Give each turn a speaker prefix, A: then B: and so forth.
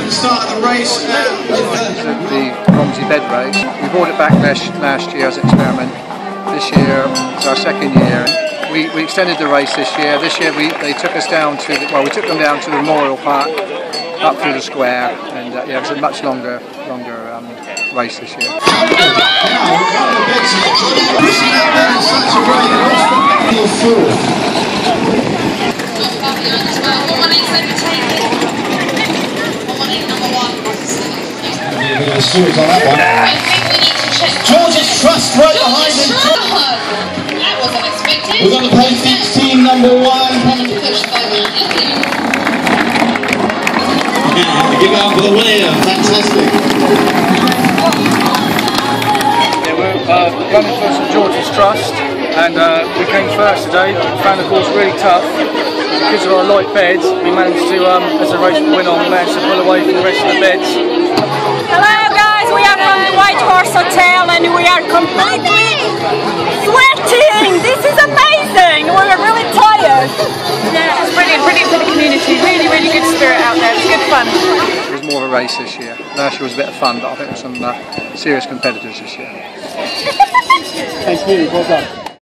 A: Start of the race
B: the Romsey bed race. We brought it back last year as an experiment. This year it's our second year. We extended the race this year. This year they took us down to we took them down to the Memorial Park, up through the square, and yeah, it was a much longer race this year.
A: George's Trust right behind him.
C: That was unexpected.
A: We're going to play 16, number 1. Give it up for the winner. Fantastic.
B: Yeah, we're running for St George's Trust, and we came first today. Found the course really tough. Because of our light beds, we managed to, as the race went on, we managed to pull away from the rest of the beds.
D: Hello guys, we are from the White Horse Hotel and we are completely sweating! This is amazing! We're really tired! Yeah, it's brilliant for the community. Really, really good spirit out there. It's good fun.
B: It was more of a race this year. Last year was a bit of fun, but I think there's some serious competitors this year.
E: Thank you, well done.